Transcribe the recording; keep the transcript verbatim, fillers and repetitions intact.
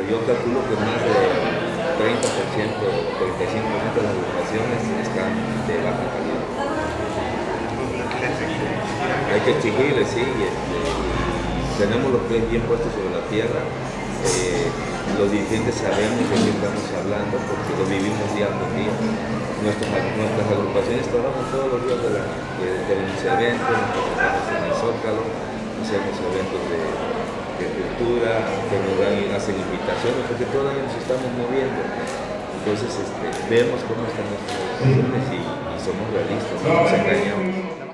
yo calculo que más de treinta por ciento, treinta y cinco por ciento de las agrupaciones están de baja calidad. Hay que exigirles, sí, y este, tenemos los pies bien puestos sobre la tierra. Eh, los dirigentes sabemos de qué estamos hablando porque lo vivimos día por día. Nuestras, nuestras agrupaciones trabajan todos los días de la que tenemos eventos, nosotros en el Zócalo, hacemos eventos de, de cultura, que nos dan, hacen invitaciones, porque todavía nos estamos moviendo. Entonces este, vemos cómo están nuestras agrupaciones y, y somos realistas, no nos engañamos.